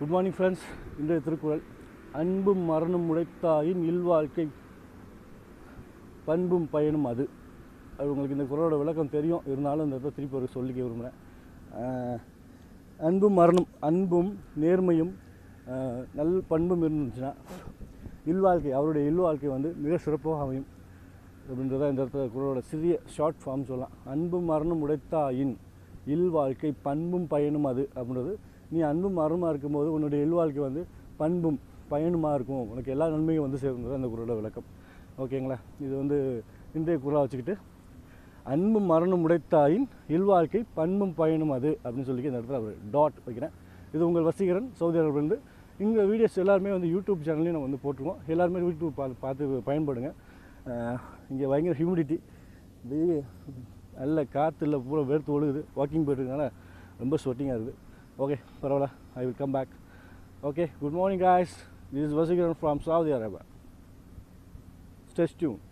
Good morning friends. இன்றைய திருக்குறள், அன்பும் மரணம் உடைத்தாயின் இல்வாழ்க்கை பண்பும் பயனும் அது. அது உங்களுக்கு இந்த குறளோட விளக்கம் தெரியும், இருந்தாலும் இந்த இடத்துல திருப்பி ஒரு சொல்லிக்க விரும்புகிறேன். அன்பும் மரணம், அன்பும் நேர்மையும் நல் பண்பும் இருந்துச்சுன்னா இல்வாழ்க்கை, அவருடைய இல்வாழ்க்கை வந்து மிக சிறப்பாக அமையும் அப்படின்றத இந்த இடத்துல குறளோட சிறிய ஷார்ட் ஃபார்ம் சொல்லலாம். அன்பும் மரணம் உடைத்தாயின் இல்வாழ்க்கை பண்பும் பயனும் அது அப்படின்றது. நீ அன்பும் மரணமாக இருக்கும்போது உன்னுடைய இல்வாழ்க்கை வந்து பண்பும் பயனுமாக இருக்கும், உனக்கு எல்லா நன்மையும் வந்து சேர்ந்தது அந்த குறளோட விளக்கம். ஓகேங்களா? இது வந்து இன்றைய குறளாக வச்சுக்கிட்டு அன்பும் மரணம் உடைத்தாயின் இல்வாழ்க்கை பண்பும் பயனும் அது அப்படின்னு சொல்லி இந்த இடத்துல ஒரு டாட் வைக்கிறேன். இது உங்கள் வசீகரன், சவுதி அரேபியாவிலிருந்து. இங்கே வீடியோஸ் எல்லாருமே வந்து யூடியூப் சேனல்லையும் நம்ம வந்து போட்டுருவோம். எல்லாருமே யூடியூப் பார்த்து பயன்படுங்க. இங்கே பயங்கர ஹியூமிடிட்டி, நல்ல காற்று இல்லை, பூரா வேர்த்து ஒழுகுது. வாக்கிங் போயிட்டுருக்கனால ரொம்ப ஸ்வெட்டிங்காக இருக்குது. ஓகே, பரவாயில்ல, I will come back. Okay, good morning guys, this is Vasigaran from Saudi Arabia. Stay tuned.